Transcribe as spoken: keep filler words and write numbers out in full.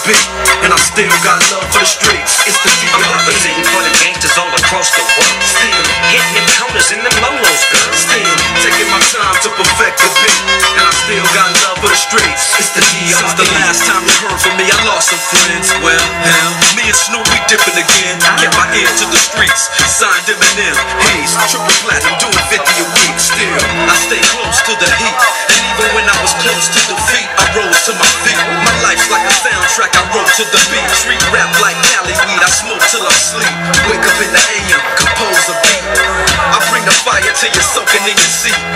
beat, and I still got love for the streets. It's the D R E. I'm representing for the gangsters all across the world. Still hitting them counters in them lolos, girl. Still taking my time to perfect the beat, and I still got love for the streets. It's the D R E. Since the last time you heard from me, I lost some friends. Well, hell, me and Snoop, we dipping again. Get my ear to the streets, signed Eminem, Hayes, triple platinum, doing fifty a week. Still, I stay close to the heat, and even when I was close to defeat, I rose to my feet. My life's like a soundtrack, I wrote to the beat. Street rap like Cali weed, I smoke till I sleep. Wake up in the A M, compose a beat. I bring the fire till you're soaking in your seat.